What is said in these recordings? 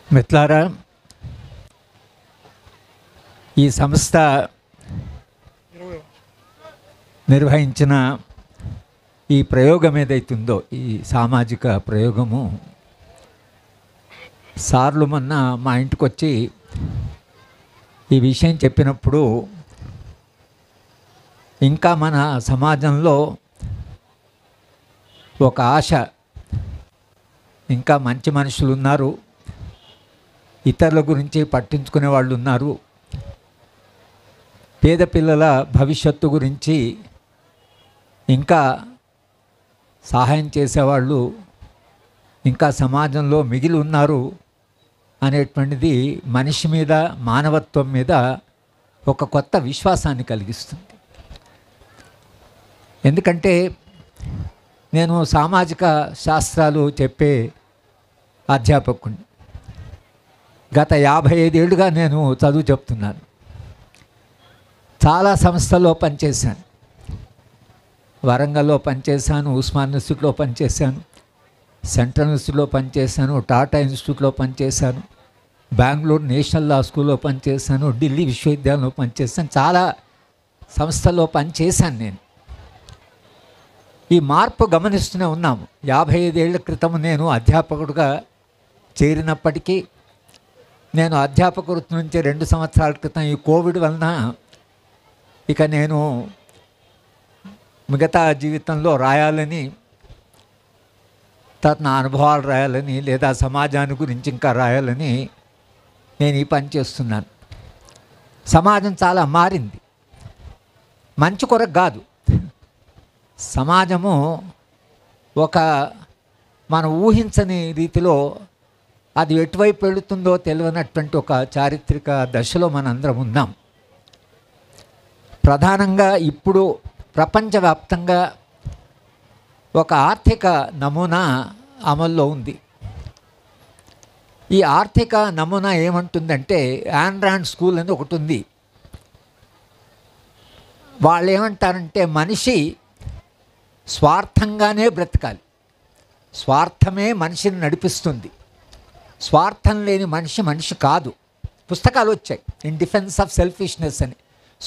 మిత్రులారా, ఈ సంస్థ నిర్వహించిన ఈ ప్రయోగం ఏదైతుందో, ఈ సామాజిక ప్రయోగము, సార్లు మొన్న మా ఇంటికి వచ్చి ఈ విషయం చెప్పినప్పుడు ఇంకా మన సమాజంలో ఒక ఆశ, ఇంకా మంచి మనుషులు ఉన్నారు, ఇతరుల గురించి పట్టించుకునే వాళ్ళు ఉన్నారు, పేద పిల్లల భవిష్యత్తు గురించి ఇంకా సహాయం చేసేవాళ్ళు ఇంకా సమాజంలో మిగిలి ఉన్నారు అనేటువంటిది మనిషి మీద, మానవత్వం మీద ఒక కొత్త విశ్వాసాన్ని కలిగిస్తుంది. ఎందుకంటే నేను సామాజిక శాస్త్రాలు చెప్పే అధ్యాపకుడిని. గత 55 ఏళ్ళుగా నేను చదువు చెప్తున్నాను. చాలా సంస్థల్లో పనిచేశాను. వరంగల్లో పనిచేశాను, ఉస్మాన్ ఇన్స్టిట్యూట్లో పనిచేశాను, సెంట్రల్ ఇన్స్టిట్యూట్లో పనిచేశాను, టాటా ఇన్స్టిట్యూట్లో పనిచేశాను, బెంగళూరు నేషనల్ లా స్కూల్లో పనిచేశాను, ఢిల్లీ విశ్వవిద్యాలయంలో పనిచేశాను. చాలా సంస్థల్లో పనిచేశాను నేను. ఈ మార్పు గమనిస్తూనే ఉన్నాము. 55 ఏళ్ల క్రితం నేను అధ్యాపకుడిగా చేరినప్పటికీ, నేను అధ్యాపక వృత్తి నుంచి 2 సంవత్సరాల క్రితం ఈ కోవిడ్ వలన ఇక నేను మిగతా జీవితంలో రాయాలని, తర్వాత నా అనుభవాలు రాయాలని, లేదా సమాజాన్ని గురించి ఇంకా రాయాలని నేను ఈ పని చేస్తున్నాను. సమాజం చాలా మారింది. మంచి కొరకు కాదు, సమాజము ఒక మనం ఊహించని రీతిలో అది ఎటువైపు వెళుతుందో తెలియనటువంటి ఒక చారిత్రక దశలో మనందరం ఉన్నాం. ప్రధానంగా ఇప్పుడు ప్రపంచవ్యాప్తంగా ఒక ఆర్థిక నమూనా అమల్లో ఉంది. ఈ ఆర్థిక నమూనా ఏమంటుందంటే, యాన్ రాండ్ స్కూల్ అని ఒకటి ఉంది. వాళ్ళు ఏమంటారంటే, మనిషి స్వార్థంగానే బ్రతకాలి, స్వార్థమే మనిషిని నడిపిస్తుంది, స్వార్థం లేని మనిషి మనిషి కాదు. పుస్తకాలు వచ్చాయి, ఇన్ డిఫెన్స్ ఆఫ్ సెల్ఫిష్నెస్ అని.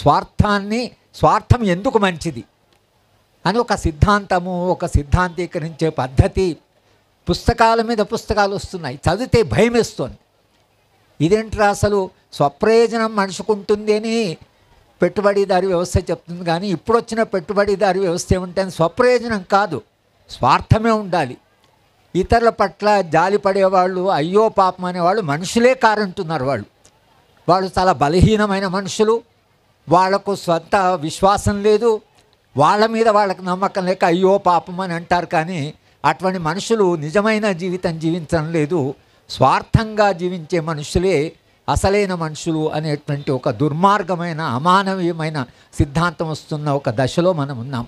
స్వార్థం ఎందుకు మంచిది అని ఒక సిద్ధాంతము, ఒక సిద్ధాంతీకరించే పద్ధతి పుస్తకాల మీద పుస్తకాలు వస్తున్నాయి. చదివితే భయం వేస్తుంది. ఇదేంట్రా అసలు స్వప్రయోజనం మనిషికుంటుంది అని పెట్టుబడిదారి వ్యవస్థ చెప్తుంది. కానీ ఇప్పుడు వచ్చిన పెట్టుబడిదారి వ్యవస్థ ఏమంటే స్వప్రయోజనం కాదు, స్వార్థమే ఉండాలి. ఇతరుల పట్ల జాలి పడేవాళ్ళు, అయ్యో పాపం అనేవాళ్ళు మనుషులే కారంటున్నారు. వాళ్ళు చాలా బలహీనమైన మనుషులు, వాళ్లకు స్వంత విశ్వాసం లేదు, వాళ్ళ మీద వాళ్ళకు నమ్మకం లేక అయ్యో పాపం అని అంటారు. కానీ అటువంటి మనుషులు నిజమైన జీవితం జీవించడం లేదు. స్వార్థంగా జీవించే మనుషులే అసలైన మనుషులు అనేటువంటి ఒక దుర్మార్గమైన, అమానవీయమైన సిద్ధాంతం వస్తున్న ఒక దశలో మనం ఉన్నాం.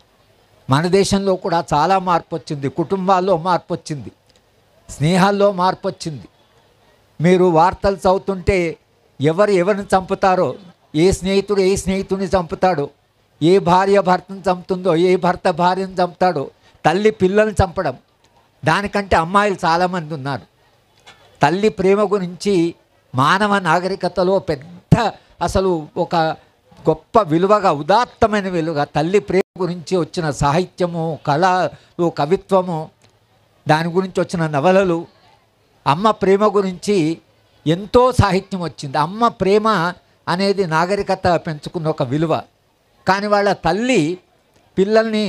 మన దేశంలో కూడా చాలా మార్పు వచ్చింది. కుటుంబాల్లో మార్పు వచ్చింది, స్నేహాల్లో మార్పు వచ్చింది. మీరు వార్తలు చదువుతుంటే ఎవరిని చంపుతారో, ఏ స్నేహితుడు ఏ స్నేహితుడిని చంపుతాడో, ఏ భార్య భర్తను చంపుతుందో, ఏ భర్త భార్యను చంపుతాడో, తల్లి పిల్లల్ని చంపడం, దానికంటే అమ్మాయిలు చాలామంది ఉన్నారు. తల్లి ప్రేమ గురించి మానవ నాగరికతలో పెద్ద అసలు ఒక గొప్ప విలువగా, ఉదాత్తమైన విలువగా తల్లి ప్రేమ గురించి వచ్చిన సాహిత్యము, కళలు, కవిత్వము, దాని గురించి వచ్చిన నవలలు, అమ్మ ప్రేమ గురించి ఎంతో సాహిత్యం వచ్చింది. అమ్మ ప్రేమ అనేది నాగరికత పెంచుకున్న ఒక విలువ. కానీ వాళ్ళ తల్లి పిల్లల్ని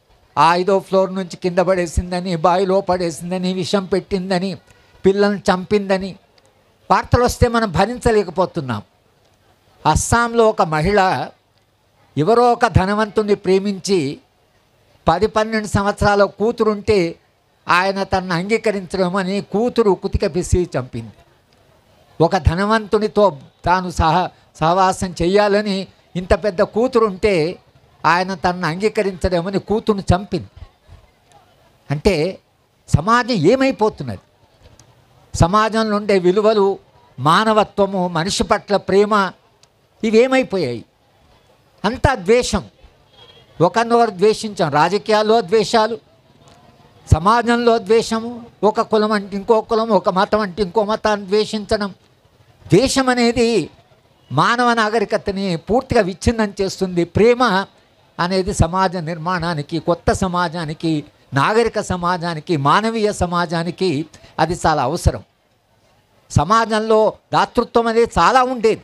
5వ ఫ్లోర్ నుంచి కింద పడేసిందని, బావిలో పడేసిందని, విషం పెట్టిందని, పిల్లల్ని చంపిందని వార్తలు వస్తే మనం భరించలేకపోతున్నాం. అస్సాంలో ఒక మహిళ ఎవరో ఒక ధనవంతుని ప్రేమించి 10-12 సంవత్సరాల కూతురుంటే ఆయన తనను అంగీకరించడం అని కూతురు కుతిక పిసి చంపింది. ఒక ధనవంతునితో తాను సహవాసం చెయ్యాలని ఇంత పెద్ద కూతురుంటే ఆయన తనను అంగీకరించడమని కూతురుని చంపింది. అంటే సమాజం ఏమైపోతున్నది? సమాజంలో ఉండే విలువలు, మానవత్వము, మనిషి పట్ల ప్రేమ ఇవేమైపోయాయి? అంతా ద్వేషం, ఒకరినొకరు ద్వేషించాం. రాజకీయాల్లో ద్వేషాలు, సమాజంలో ద్వేషము, ఒక కులం అంటే ఇంకో కులం, ఒక మతం అంటే ఇంకో మతాన్ని ద్వేషించడం. ద్వేషం అనేది మానవ నాగరికతని పూర్తిగా విచ్ఛిన్నం చేస్తుంది. ప్రేమ అనేది సమాజ నిర్మాణానికి, కొత్త సమాజానికి, నాగరిక సమాజానికి, మానవీయ సమాజానికి అది చాలా అవసరం. సమాజంలో దాతృత్వం అనేది చాలా ఉండేది.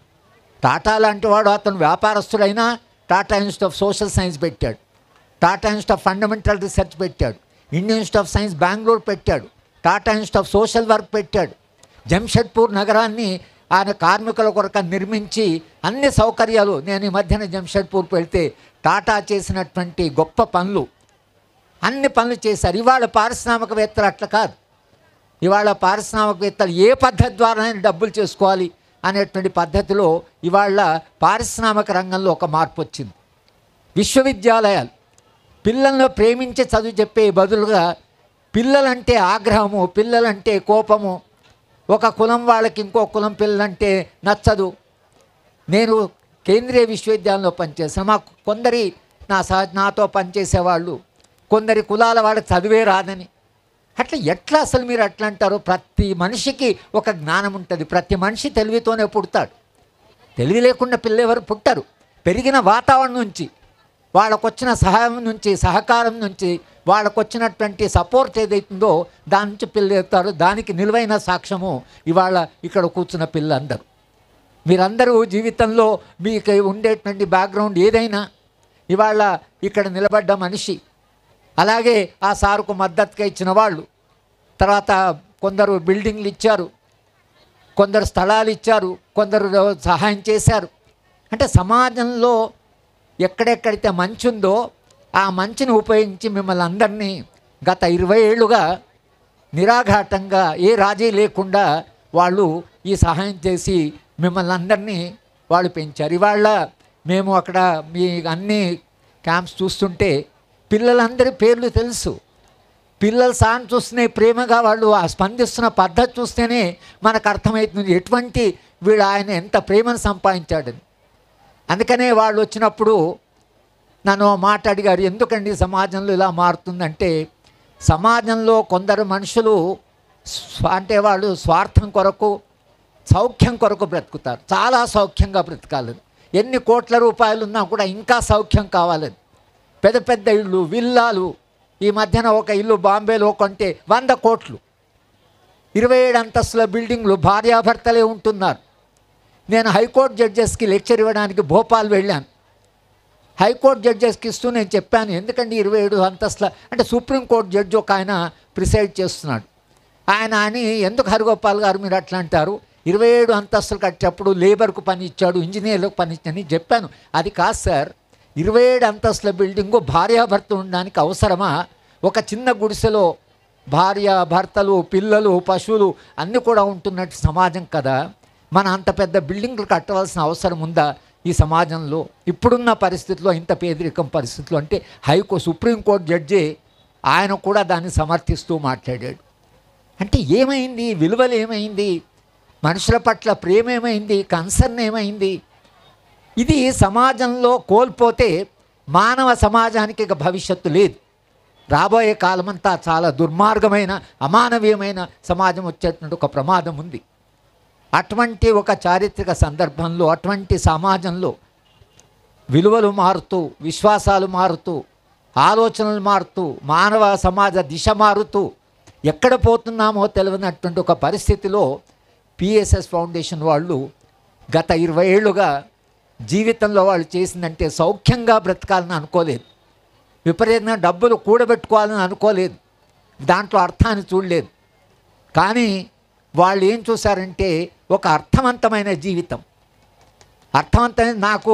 టాటా లాంటి వాడు అతను వ్యాపారస్తుడైనా Tata institute of social science పెట్టాడు, Tata institute of fundamental research పెట్టాడు, Indian institute of science Bengaluru పెట్టాడు, Tata institute of social work పెట్టాడు. జంషెడ్పూర్ నగరాన్ని ఆయన కార్మికుల కొరకు నిర్మించి అన్ని సౌకర్యాలు. నేను ఈ మధ్యన జంషెడ్పూర్కి వెళ్తే టాటా చేసినటువంటి గొప్ప పనులు, అన్ని పనులు చేశారు. ఇవాళ పారిశ్రామికవేత్తలు అట్లా కాదు. ఇవాళ పారిశ్రామికవేత్తలు ఏ పద్ధతి ద్వారా డబ్బులు చేసుకోవాలి అనేటువంటి పద్ధతిలో ఇవాళ పారిశ్రామిక రంగంలో ఒక మార్పు వచ్చింది. విశ్వవిద్యాలయాలు పిల్లలను ప్రేమించి చదువు చెప్పే బదులుగా పిల్లలంటే ఆగ్రహము, పిల్లలంటే కోపము, ఒక కులం వాళ్ళకి ఇంకో కులం పిల్లలంటే నచ్చదు. నేను కేంద్రీయ విశ్వవిద్యాలయంలో పనిచేశాను. మాకు కొందరి నాతో పనిచేసేవాళ్ళు కొందరి కులాల వాళ్ళకి చదివే రాదని. అట్లా ఎట్లా అసలు మీరు అట్లా అంటారు? ప్రతి మనిషికి ఒక జ్ఞానం ఉంటుంది. ప్రతి మనిషి తెలివితోనే పుడతాడు. తెలివి లేకుండా పిల్లలు ఎవరు పుట్టరు. పెరిగిన వాతావరణం నుంచి, వాళ్ళకు వచ్చిన సహాయం నుంచి, సహకారం నుంచి, వాళ్ళకు వచ్చినటువంటి సపోర్ట్ ఏదైతుందో దాని నుంచి పిల్లలు ఎత్తారు. దానికి నిలువైన సాక్ష్యము ఇవాళ ఇక్కడ కూర్చున్న పిల్లలందరూ. మీరందరూ జీవితంలో మీకు ఉండేటువంటి బ్యాక్గ్రౌండ్ ఏదైనా ఇవాళ ఇక్కడ నిలబడ్డ మనిషి. అలాగే ఆ సారుకు మద్దతుగా ఇచ్చిన వాళ్ళు, తర్వాత కొందరు బిల్డింగ్లు ఇచ్చారు, కొందరు స్థలాలు ఇచ్చారు, కొందరు సహాయం చేశారు. అంటే సమాజంలో ఎక్కడెక్కడైతే మంచి ఉందో ఆ మంచిని ఉపయోగించి మిమ్మల్ని అందరినీ గత 20 ఏళ్ళుగా నిరాఘాటంగా ఏ రాజీ లేకుండా వాళ్ళు ఈ సహాయం చేసి మిమ్మల్ని అందరినీ వాళ్ళు పెంచారు. ఇవాళ మేము అక్కడ మీ అన్ని క్యాంప్స్ చూస్తుంటే పిల్లలందరి పేర్లు తెలుసు. పిల్లలు సాయం చూస్తేనే ప్రేమగా వాళ్ళు ఆ స్పందిస్తున్న పద్ధతి చూస్తేనే మనకు అర్థమవుతుంది ఎటువంటి వీడు ఆయన ఎంత ప్రేమను సంపాదించాడని. అందుకనే వాళ్ళు వచ్చినప్పుడు నన్ను మాట అడిగారు, ఎందుకండి సమాజంలో ఇలా మారుతుందంటే, సమాజంలో కొందరు మనుషులు అంటే వాళ్ళు స్వార్థం కొరకు, సౌఖ్యం కొరకు బ్రతుకుతారు. చాలా సౌఖ్యంగా బ్రతకాలని, ఎన్ని కోట్ల రూపాయలు ఉన్నా కూడా ఇంకా సౌఖ్యం కావాలని, పెద్ద పెద్ద ఇళ్ళు, విల్లాలు. ఈ మధ్యన ఒక ఇల్లు బాంబేలో కొంటే 100 కోట్లు, 27 అంతస్తుల బిల్డింగ్లు, భార్యాభర్తలే ఉంటున్నారు. నేను హైకోర్టు జడ్జెస్కి లెక్చర్ ఇవ్వడానికి భోపాల్ వెళ్ళాను. హైకోర్టు జడ్జెస్కి ఇస్తూ నేను చెప్పాను, ఎందుకంటే 27 అంతస్తుల అంటే సుప్రీంకోర్టు జడ్జి ఒక ఆయన ప్రిసైడ్ చేస్తున్నాడు. ఆయన అని ఎందుకు హరిగోపాల్ గారు మీరు అట్లా అంటారు, 27 అంతస్తులు కట్టేటప్పుడు లేబర్కు పని ఇచ్చాడు, ఇంజనీర్లకు పని ఇచ్చాడని చెప్పాను. అది కాదు సార్, 27 అంతస్తుల బిల్డింగు భార్యాభర్త ఉండడానికి అవసరమా? ఒక చిన్న గుడిసెలో భార్య, భర్తలు, పిల్లలు, పశువులు అన్నీ కూడా ఉంటున్నట్టు సమాజం కదా. మన అంత పెద్ద బిల్డింగ్లు కట్టవలసిన అవసరం ఉందా ఈ సమాజంలో ఇప్పుడున్న పరిస్థితుల్లో, ఇంత పేదరికం పరిస్థితుల్లో? అంటే సుప్రీంకోర్టు జడ్జి ఆయన కూడా దాన్ని సమర్థిస్తూ మాట్లాడాడు. అంటే ఏమైంది? విలువలు ఏమైంది? మనుషుల పట్ల ప్రేమ ఏమైంది? కన్సర్న్ ఏమైంది? ఇది సమాజంలో కోల్పోతే మానవ సమాజానికి ఇక భవిష్యత్తు లేదు. రాబోయే కాలమంతా చాలా దుర్మార్గమైన, అమానవీయమైన సమాజం వచ్చేటువంటి ఒక ప్రమాదం ఉంది. అటువంటి ఒక చారిత్రక సందర్భంలో, అటువంటి సమాజంలో విలువలు మారుతూ, విశ్వాసాలు మారుతూ, ఆలోచనలు మారుతూ, మానవ సమాజ దిశ మారుతూ ఎక్కడ పోతున్నామో తెలియనటువంటి ఒక పరిస్థితిలో పిఎస్ఎస్ ఫౌండేషన్ వాళ్ళు గత 20 ఏళ్ళుగా జీవితంలో వాళ్ళు చేసిందంటే సౌఖ్యంగా బ్రతకాలని అనుకోలేదు, విపరీతంగా డబ్బులు కూడబెట్టుకోవాలని అనుకోలేదు, దాంట్లో అర్థాన్ని చూడలేదు. కానీ వాళ్ళు ఏం చూశారంటే ఒక అర్థవంతమైన జీవితం. అర్థవంతమైన నాకు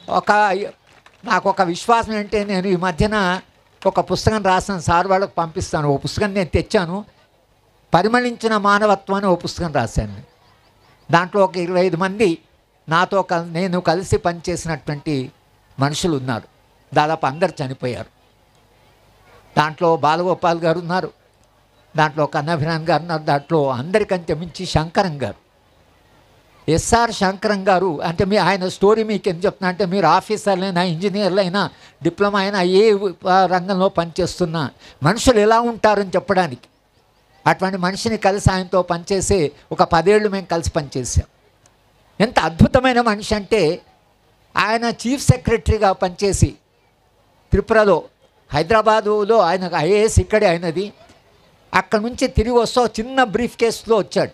ఒక విశ్వాసం ఏంటంటే, నేను ఈ మధ్యన ఒక పుస్తకం రాసిన సార్ వాళ్ళకు పంపిస్తాను. ఓ పుస్తకం నేను తెచ్చాను, పరిమళించిన మానవత్వం అని ఓ పుస్తకం రాశాను. దాంట్లో ఒక 25 మంది నాతో నేను కలిసి పనిచేసినటువంటి మనుషులు ఉన్నారు. దాదాపు అందరు చనిపోయారు. దాంట్లో బాలగోపాల్ గారు ఉన్నారు, దాంట్లో కన్నభిరాన్ గారు ఉన్నారు, దాంట్లో అందరికంటే మించి శంకరం గారు. ఎస్ఆర్ శంకరం గారు అంటే ఆయన స్టోరీ మీకు ఏం చెప్తున్నా అంటే, మీరు ఆఫీసర్లైనా ఇంజనీర్లైనా డిప్లొమా అయినా ఏ రంగంలో పనిచేస్తున్నా మనుషులు ఎలా ఉంటారని చెప్పడానికి. అటువంటి మనిషిని కలిసి ఆయనతో పనిచేసే ఒక 10 ఏళ్ళు మేము కలిసి పనిచేసాం. ఎంత అద్భుతమైన మనిషి అంటే, ఆయన చీఫ్ సెక్రటరీగా పనిచేసి త్రిపురలో, హైదరాబాదులో ఆయన ఐఏఎస్ ఇక్కడే అయినది. అక్కడ నుంచి తిరిగి వస్తూ చిన్న బ్రీఫ్ కేసులో వచ్చాడు.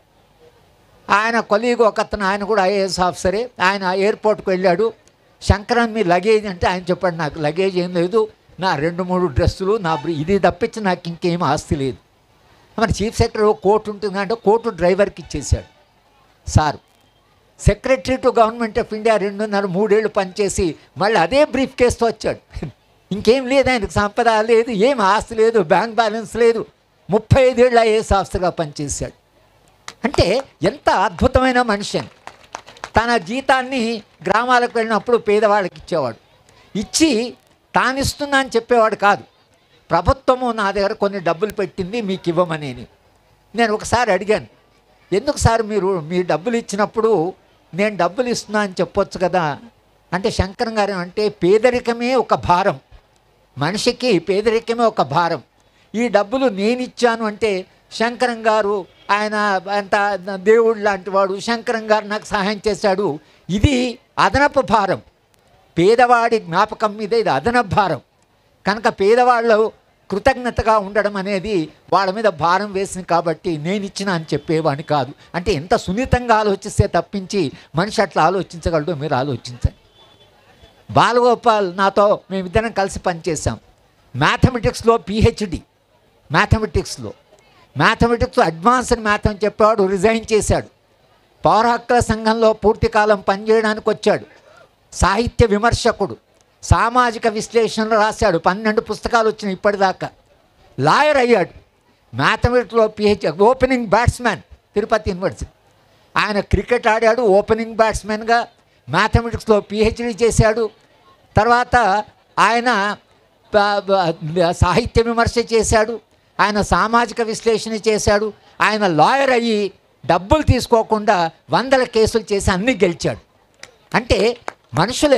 ఆయన కొలీగ్ ఒకతను, ఆయన కూడా ఐఏఎస్ ఆఫీసరే, ఆయన ఎయిర్పోర్ట్కి వెళ్ళాడు. శంకరన్ మీ లగేజ్ అంటే ఆయన చెప్పాడు, నాకు లగేజ్ ఏం లేదు, నా 2-3 డ్రెస్సులు, నా ఇది తప్పించి నాకు ఇంకేం ఆస్తి లేదు. మరి చీఫ్ సెక్రటరీ కోర్టు ఉంటుందంటే కోర్టు డ్రైవర్కి ఇచ్చేశాడు. Sir secretary to government of India 2.5-3 ఏళ్ళు పనిచేసి మళ్ళీ అదే బ్రీఫ్ కేసుతో వచ్చాడు. ఇంకేం లేదు, ఆయనకు సంపద లేదు, ఏం ఆస్తి లేదు, బ్యాంక్ బ్యాలెన్స్ లేదు, 35 ఏళ్ళు ఐఏఎస్ ఆఫీసర్గా పనిచేశాడు. అంటే ఎంత అద్భుతమైన మనిషి. తన జీతాన్ని గ్రామాలకు వెళ్ళినప్పుడు పేదవాళ్ళకి ఇచ్చేవాడు. ఇచ్చి తానిస్తున్నా అని చెప్పేవాడు కాదు. ప్రభుత్వము నా దగ్గర కొన్ని డబ్బులు పెట్టింది మీకు ఇవ్వమని. నేను ఒకసారి అడిగాను, ఎందుకు సార్ మీరు మీ డబ్బులు ఇచ్చినప్పుడు నేను డబ్బులు ఇస్తున్నా అని చెప్పొచ్చు కదా అంటే, శంకరం గారు అంటే పేదరికమే ఒక భారం, మనిషికి పేదరికమే ఒక భారం. ఈ డబ్బులు నేను ఇచ్చాను అంటే శంకరం గారు ఆయన అంత దేవుడు లాంటి వాడు, శంకరం గారు నాకు సహాయం చేశాడు, ఇది అదనపు భారం. పేదవాడి జ్ఞాపకం మీద ఇది అదనపు భారం. కనుక పేదవాళ్ళు కృతజ్ఞతగా ఉండడం అనేది వాళ్ళ మీద భారం వేసింది కాబట్టి నేను ఇచ్చిన అని చెప్పేవాడిని కాదు. అంటే ఎంత సున్నితంగా ఆలోచిస్తే తప్పించి మనిషి అట్లా ఆలోచించగలడో మీరు ఆలోచించండి. బాలగోపాల్ నాతో మేమిద్దరం కలిసి పనిచేసాం. మ్యాథమెటిక్స్లో పిహెచ్డి, మ్యాథమెటిక్స్ అడ్వాన్స్డ్ మ్యాథ్ అని చెప్పేవాడు రిజైన్ చేశాడు. పౌర హక్కుల సంఘంలో పూర్తికాలం పనిచేయడానికి వచ్చాడు. సాహిత్య విమర్శకుడు, సామాజిక విశ్లేషణలు రాశాడు, 12 పుస్తకాలు వచ్చినాయి ఇప్పటిదాకా. లాయర్ అయ్యాడు. మ్యాథమెటిక్స్లో PhD, opening batsmen Tirupati university. ఆయన క్రికెట్ ఆడాడు, ఓపెనింగ్ బ్యాట్స్మెన్గా మ్యాథమెటిక్స్లో పిహెచ్డి చేశాడు. తర్వాత ఆయన సాహిత్య విమర్శ చేశాడు, ఆయన సామాజిక విశ్లేషణ చేశాడు. ఆయన లాయర్ అయ్యి డబ్బులు తీసుకోకుండా 100 కేసులు చేసి అన్నీ గెలిచాడు. అంటే మనుషులు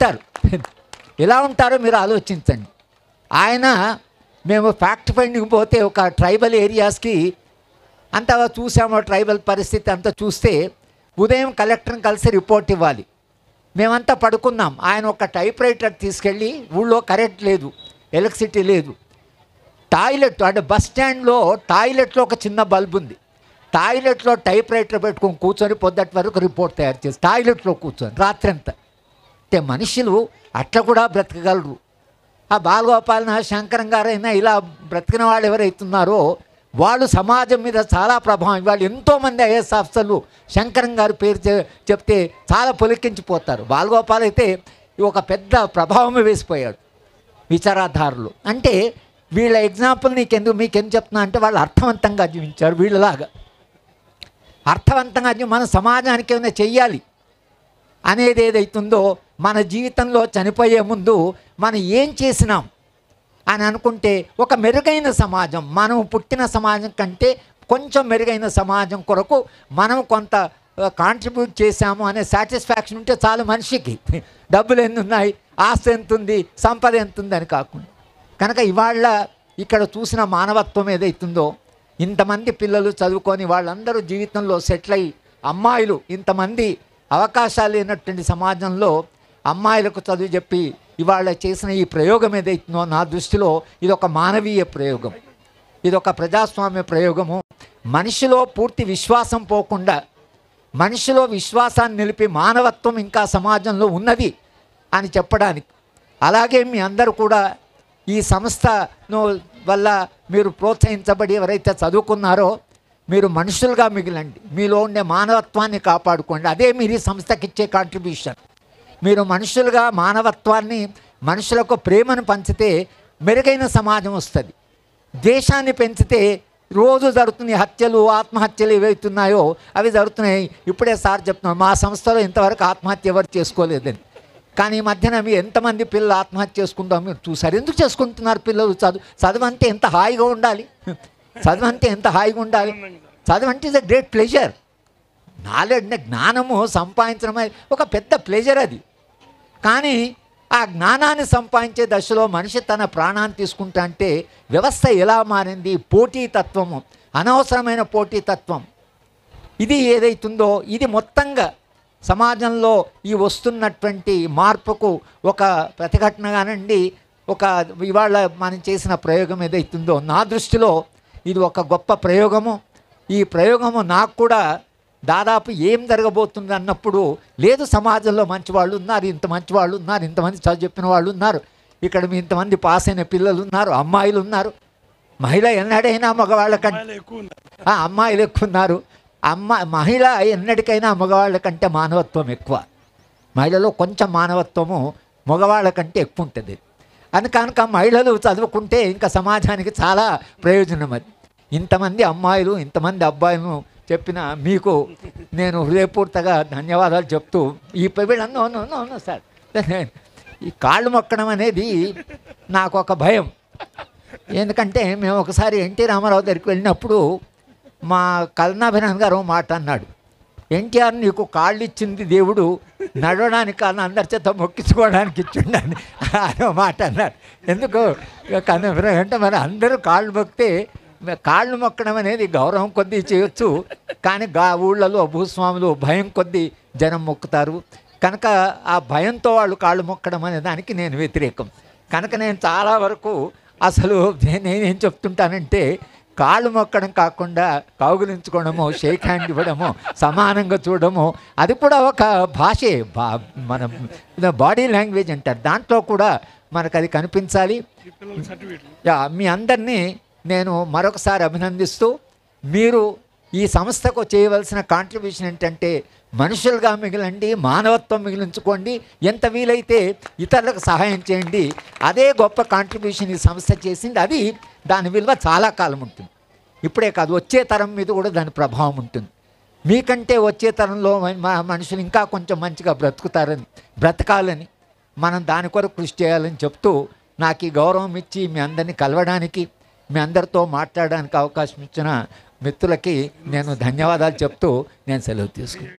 ఎలా ఉంటారో మీరు ఆలోచించండి. ఆయన మేము ఫ్యాక్ట్ ఫైండింగ్ పోతే ఒక ట్రైబల్ ఏరియాస్కి అంతా చూసాము. ట్రైబల్ పరిస్థితి అంతా చూస్తే ఉదయం కలెక్టర్ని కలిసి రిపోర్ట్ ఇవ్వాలి. మేమంతా పడుకున్నాం. ఆయన ఒక టైప్ రైటర్ తీసుకెళ్ళి, ఊళ్ళో కరెంట్ లేదు, ఎలక్ట్రిసిటీ లేదు, టాయిలెట్ అంటే బస్ స్టాండ్లో టాయిలెట్లో ఒక చిన్న బల్బు ఉంది, టాయిలెట్లో టైప్ రైటర్ పెట్టుకొని కూర్చొని పొద్దుటి వరకు రిపోర్ట్ తయారు చేసి టాయిలెట్లో కూర్చొని రాత్రంతా. అంటే మనుషులు అట్లా కూడా బ్రతకగలరు. ఆ బాలగోపాలన శంకరం గారైనా ఇలా బ్రతికిన వాళ్ళు ఎవరైతున్నారో వాళ్ళు సమాజం మీద చాలా ప్రభావం. వాళ్ళు ఎంతోమంది ఐఏఎస్ ఆఫీసర్లు శంకరం గారి పేరు చెప్తే చాలా పొలికించిపోతారు. బాలగోపాల్ అయితే ఒక పెద్ద ప్రభావం వేసిపోయాడు విచారాధారులు. అంటే వీళ్ళ ఎగ్జాంపుల్ మీకెందుకు చెప్తున్నా అంటే, వాళ్ళు అర్థవంతంగా జీవించారు. వీళ్ళలాగా అర్థవంతంగా మన సమాజానికి ఏమైనా చెయ్యాలి అనేది ఏదైతుందో, మన జీవితంలో చనిపోయే ముందు మనం ఏం చేసినాం అని అనుకుంటే ఒక మెరుగైన సమాజం, మనం పుట్టిన సమాజం కంటే కొంచెం మెరుగైన సమాజం కొరకు మనం కొంత కాంట్రిబ్యూట్ చేశాము అనే సాటిస్ఫాక్షన్ ఉంటే చాలు మనిషికి. డబ్బులు ఎన్ని ఉన్నాయి, ఆస్తి ఎంత ఉంది, సంపద ఎంత ఉంది అని కాకుండా. కనుక ఇవాళ ఇక్కడ చూసిన మానవత్వం ఏదైతుందో, ఇంతమంది పిల్లలు చదువుకొని వాళ్ళందరూ జీవితంలో సెటిల్ అయ్యి, అమ్మాయిలు ఇంతమంది అవకాశాలు లేనటువంటి సమాజంలో అమ్మాయిలకు చదువు చెప్పి ఇవాళ చేసిన ఈ ప్రయోగం ఏదైతుందో, నా దృష్టిలో ఇది ఒక మానవీయ ప్రయోగం, ఇది ఒక ప్రజాస్వామ్య ప్రయోగము. మనిషిలో పూర్తి విశ్వాసం పోకుండా, మనిషిలో విశ్వాసాన్ని నిలిపి మానవత్వం ఇంకా సమాజంలో ఉన్నది అని చెప్పడానికి. అలాగే మీ అందరూ కూడా ఈ సంస్థను వల్ల మీరు ప్రోత్సహించబడి ఎవరైతే చదువుకున్నారో మీరు మనుషులుగా మిగిలండి, మీలో ఉండే మానవత్వాన్ని కాపాడుకోండి. అదే మీరు ఈ సంస్థకి ఇచ్చే కాంట్రిబ్యూషన్. మీరు మనుషులుగా మానవత్వాన్ని, మనుషులకు ప్రేమను పంచితే మెరుగైన సమాజం వస్తుంది. దేశాన్ని పెంచితే రోజు జరుగుతున్న హత్యలు, ఆత్మహత్యలు ఏవైతున్నాయో అవి జరుగుతున్నాయి. ఇప్పుడే సార్ చెప్తున్నాం, మా సంస్థలో ఇంతవరకు ఆత్మహత్య ఎవరు చేసుకోలేదని. కానీ ఈ మధ్యన మీ ఎంతమంది పిల్లలు ఆత్మహత్య చేసుకుంటాం మీరు చూసారు. ఎందుకు చేసుకుంటున్నారు పిల్లలు? చదువు అంటే ఎంత హాయిగా ఉండాలి, చదువు అంటే ఎంత హాయిగా ఉండాలి. చదువు అంటే is a great pleasure. Knowledge జ్ఞానము సంపాదించడం ఒక పెద్ద ప్లెజర్ అది. కానీ ఆ జ్ఞానాన్ని సంపాదించే దశలో మనిషి తన ప్రాణాన్ని తీసుకుంటా అంటే వ్యవస్థ ఎలా మారింది? పోటీతత్వము, అనవసరమైన పోటీతత్వం, ఇది ఏదైతుందో ఇది మొత్తంగా సమాజంలో ఈ వస్తున్నటువంటి మార్పుకు ఒక ప్రతిఘటనగానండి. ఒక ఇవాళ మనం చేసిన ప్రయోగం ఏదైతుందో నా దృష్టిలో ఇది ఒక గొప్ప ప్రయోగము. ఈ ప్రయోగము నాకు కూడా దాదాపు ఏం జరగబోతుంది అన్నప్పుడు, లేదు సమాజంలో మంచి వాళ్ళు ఉన్నారు, ఇంత మంచి వాళ్ళు ఉన్నారు, ఇంతమంది చదువు చెప్పిన వాళ్ళు ఉన్నారు, ఇక్కడ మీ ఇంతమంది పాస్ అయిన పిల్లలు ఉన్నారు, అమ్మాయిలు ఉన్నారు. మహిళ ఎన్నడైనా మగవాళ్ళ కంటే అమ్మాయిలు ఎక్కువ ఉన్నారు. మహిళ ఎన్నటికైనా మగవాళ్ళ కంటే మానవత్వం ఎక్కువ. మహిళలో కొంచెం మానవత్వము మగవాళ్ళ కంటే ఎక్కువ ఉంటుంది. కనుక మహిళలు చదువుకుంటే ఇంకా సమాజానికి చాలా ప్రయోజనం. అది ఇంతమంది అమ్మాయిలు ఇంతమంది అబ్బాయిలను చెప్పిన మీకు నేను హృదయపూర్తిగా ధన్యవాదాలు చెప్తూ ఈ వీళ్ళను సార్ ఈ కాళ్ళు మొక్కడం అనేది నాకు ఒక భయం. ఎందుకంటే మేము ఒకసారి ఎన్టీ రామారావు దగ్గరికి వెళ్ళినప్పుడు మా కల్నాభిరాన్ గారు మాట అన్నాడు, ఎన్టీఆర్ నీకు కాళ్ళు ఇచ్చింది దేవుడు నడవడానికి కాదు అందరి చేత మొక్కించుకోవడానికి ఇచ్చిండని అనే మాట అన్నాడు. ఎందుకు కల్నాభిరాన్ అంటే మరి అందరూ కాళ్ళు మొక్కితే, కాళ్ళు మొక్కడం అనేది గౌరవం కొద్దీ చేయొచ్చు, కానీ ఊళ్ళలో భూస్వాములు భయం కొద్దీ జనం మొక్కుతారు. కనుక ఆ భయంతో వాళ్ళు కాళ్ళు మొక్కడం అనే దానికి నేను వ్యతిరేకం. కనుక నేను చాలా వరకు అసలు నేనేం చెప్తుంటానంటే, కాళ్ళు మొక్కడం కాకుండా కౌగులించుకోవడము, షేక్ హ్యాండ్ ఇవ్వడము, సమానంగా చూడడము, అది కూడా ఒక భాషే, మన బాడీ లాంగ్వేజ్ అంటారు, దాంట్లో కూడా మనకు అది కనిపించాలి. మీ అందరినీ నేను మరొకసారి అభినందిస్తూ, మీరు ఈ సంస్థకు చేయవలసిన కాంట్రిబ్యూషన్ ఏంటంటే మనుషులుగా మిగిలండి, మానవత్వం మిగిలించుకోండి, ఎంత వీలైతే ఇతరులకు సహాయం చేయండి. అదే గొప్ప కాంట్రిబ్యూషన్ ఈ సంస్థ చేసింది. అది దాని విలువ చాలా కాలం ఉంటుంది. ఇప్పుడే కాదు, వచ్చే తరం మీద కూడా దాని ప్రభావం ఉంటుంది. మీకంటే వచ్చే తరంలో మనుషులు ఇంకా కొంచెం మంచిగా బ్రతకాలని మనం దాని కొరకు కృషి చేయాలని చెప్తూ, నాకు ఈ గౌరవం ఇచ్చి మీ అందరినీ కలవడానికి, మీ అందరితో మాట్లాడడానికి అవకాశం ఇచ్చిన మిత్రులకి నేను ధన్యవాదాలు చెప్తూ నేను సెలవు తీసుకుంటాను.